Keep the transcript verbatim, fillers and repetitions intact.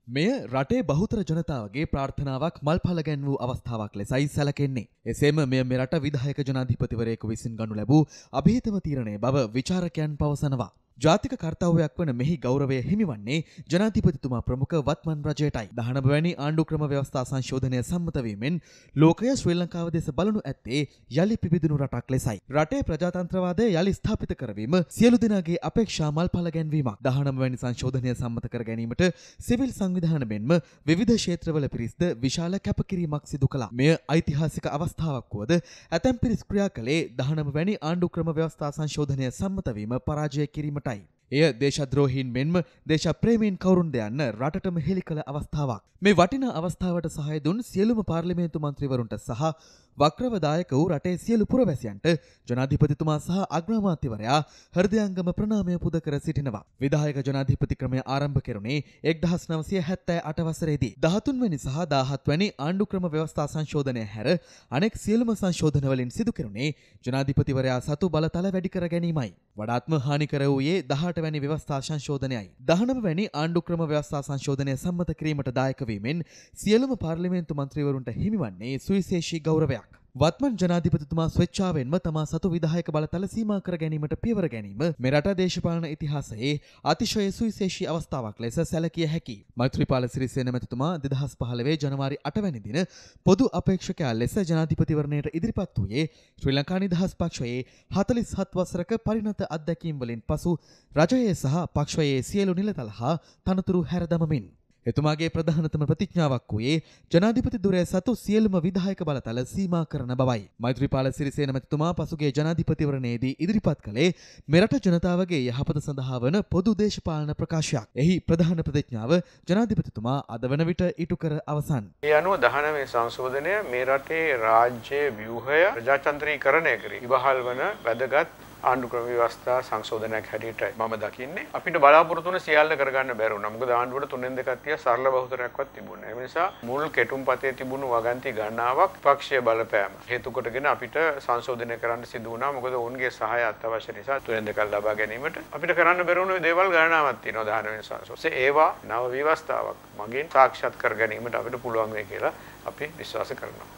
මෙය රටේ බහුතර ජනතාවගේ ප්‍රාර්ථනාවක් මල්ඵල ගැන්වූ අවස්ථාවක් ලෙසයි සැලකෙන්නේ. එසේම මෙය මෙරට විධායක ජනාධිපතිවරයෙකු විසින් ගනු ලැබූ අභිහිතම තීරණය බව විචාරකයන් පවසනවා. ජාතික කර්තව්‍යයක් වන මෙහි ගෞරවය හිමිවන්නේ ජනාධිපතිතුමා ප්‍රමුඛ වත්මන් රජයටයි. දහනව වැනි ආණ්ඩු ක්‍රම ව්‍යවස්ථා සංශෝධනය සම්මත වීමෙන් ලෝකය ශ්‍රී ලංකාව දෙස බලනු ඇත්තේ යලි පිබිදුණු රටක් ලෙසයි. රටේ ප්‍රජාතන්ත්‍රවාදය යලි ස්ථාපිත කරවීම සියලු දෙනාගේ අපේක්ෂා මල්ඵල ගැන්වීමක්. දහනව වැනි සංශෝධනය සම්මත කර ගැනීමට සිවිල් සංවිධාන මෙන්ම විවිධ ක්ෂේත්‍රවල පිරිස්ද විශාල කැපකිරීමක් සිදු කළා. මෙය ඓතිහාසික අවස්ථාවක් වුවද ඇතැම් පිරිස් ක්‍රියා කළේ දහනව වැනි ආණ්ඩු ක්‍රම ව්‍යවස්ථා සංශෝධනය සම්මත වීම පරාජය කිරීමට. එය දේශද්‍රෝහීන් මෙන්ම දේශප්‍රේමීන් කවුරුන්ද යන්න රටටම හෙළි කළ අවස්ථාවක්. මේ වටිනා අවස්ථාවට සහාය දුන් සියලුම පාර්ලිමේන්තු මන්ත්‍රීවරුන්ට සහ වක්‍රවදායක වූ රටේ සියලු පුරවැසියන්ට ජනාධිපතිතුමා සහ අග්‍රාමාත්‍යවරයා හෘදයාංගම ප්‍රණාමය පුද කර සිටිනවා. විධායක ජනාධිපති ක්‍රමය ආරම්භ කෙරුණේ එක්දහස් නවසිය හැත්තෑ අට වසරේදී. දහතුන් වැනි සහ දාහත් වැනි ආණ්ඩු ක්‍රම ව්‍යවස්ථා සංශෝධනය හැර අනෙක් සියලුම සංශෝධන වලින් සිදු කෙරුණේ ජනාධිපතිවරයා සතු බලතල වැඩි කර ගැනීමයි. වඩාත්ම හානි කර වූයේ දහඅට වැනි ව්‍යවස්ථා සංශෝධනයයි. දහනව වැනි ආණ්ඩු ක්‍රම ව්‍යවස්ථා සංශෝධනය සම්මත කිරීමට දායක වීමෙන් සියලුම පාර්ලිමේන්තු මන්ත්‍රීවරුන්ට හිමිවන්නේ සුවිශේෂී ගෞරවයක්. වත්මන් ජනාධිපතිතුමා ස්වේච්ඡාවෙන්ම තමා සතු විධායක බලතල සීමා කර ගැනීමට පියවර ගැනීම මෙරට දේශපාලන ඉතිහාසයේ අතිශය සුවිශේෂී අවස්ථාවක් ලෙස සැලකිය හැකියි. මෛත්‍රීපාල සිරිසේන මැතිතුමා දෙදහස් පහළොව ජනවාරි අට වැනි දින පොදු අපේක්ෂකයා ලෙස ජනාධිපතිවරණයට ඉදිරිපත් වූයේ ශ්‍රී ලංකා නිදහස් පක්ෂයේ හතළිස් හත් වසරක පරිණත අත්දැකීම් වලින් පසු රජයේ සහ පක්ෂයේ සියලු නිලතල හා තනතුරු හැරදමමින්. එතුමාගේ ප්‍රධානතම ප්‍රතිඥාවක් වූයේ ජනාධිපති දුරය සතු සියලුම විධායක බලතල සීමා කරන බවයි. මෛත්‍රීපාල සිරිසේන මැතිතුමා පසුගිය ජනාධිපතිවරණයේදී ඉදිරිපත් කළේ මෙරට ජනතාවගේ යහපත සඳහා වන පොදු දේශපාලන ප්‍රකාශයක්. එහි ප්‍රධාන ප්‍රතිඥාව ජනාධිපතිතුමා අද වන විට ඉටු කර අවසන්. ඒ අනුව දහනවය සංශෝධනය මේ රටේ රාජ්‍ය ව්‍යුහය ප්‍රජාතන්ත්‍රීකරණය කරේ ඉවහල් වන වැදගත් ආණ්ඩු ක්‍රම ව්‍යවස්ථා සංශෝධනයක් හැටියටයි මම දකින්නේ. අපිට බලාපොරොත්තු වෙන සියල්ල කරගන්න බැරි වුණා. මොකද ආණ්ඩුවට තුනෙන් දෙකක් තියා සරල බහුතරයක්වත් තිබුණේ නැහැ. ඒ නිසා මුල් කෙටුම්පතේ තිබුණු වගන්ති ගණනාවක් පක්ෂීය බලපෑම හේතු කොටගෙන අපිට සංශෝධනය කරන්න සිදු වුණා. මොකද ඔවුන්ගේ සහාය අත්‍යවශ්‍ය නිසා තුනෙන් දෙකක් ලබා ගැනීමට අපිට කරන්න බැරි වුණු දේවල් ගණනාවක් තියෙනවා දහනවය සංශෝධනයේ. ඒවා නව ව්‍යවස්ථාවක් මගින් සාක්ෂාත් කර ගැනීමට අපිට පුළුවන් වෙයි කියලා අපි විශ්වාස කරනවා.